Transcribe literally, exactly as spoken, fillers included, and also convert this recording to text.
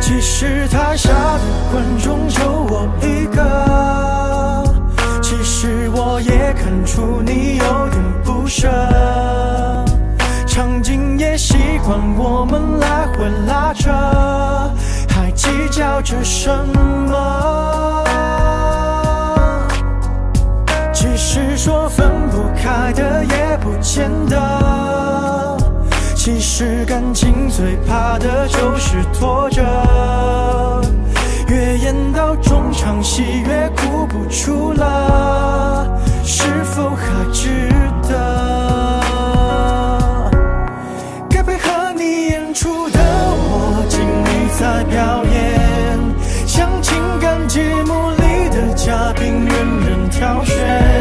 其实台下的观众就我一个，其实我也看出你有点不舍，场景也习惯我们来回拉扯，还计较着什么？其实说分不开的也不见得，其实感情最怕的就是拖着，越演到中场戏越哭不出了，是否还值得？该配合你演出的我尽力在表演，像情感节目里的嘉宾任人挑选。